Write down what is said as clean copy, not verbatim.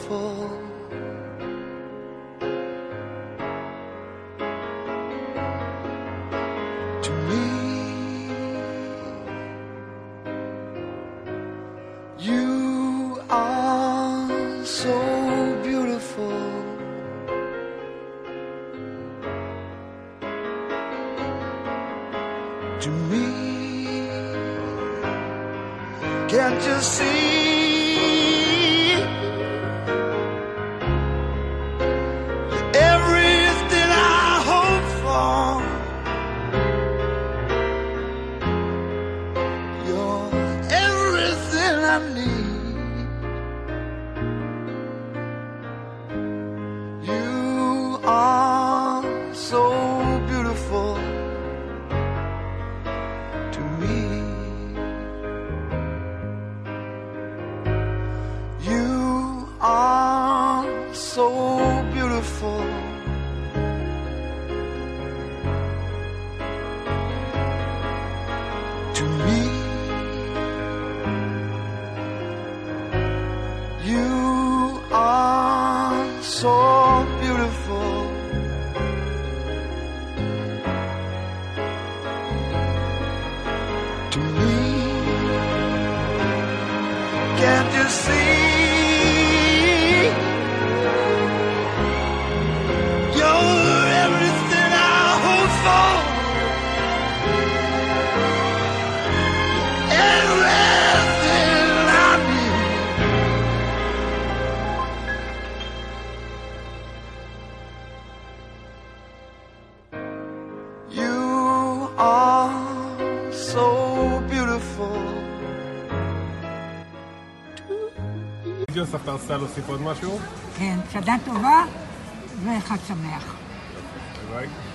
beautiful. To me, you are so beautiful. To me, can't you see? You're everything I hope for. You're everything I need. You are so beautiful to me. You are so beautiful. To me, you are so beautiful. To me, can't you see? You're everything I hope for. Everything I need. You are so beautiful. יוסף, אתה רוצה להוסיף עוד משהו? כן, שנה טובה וחג שמח. ביי.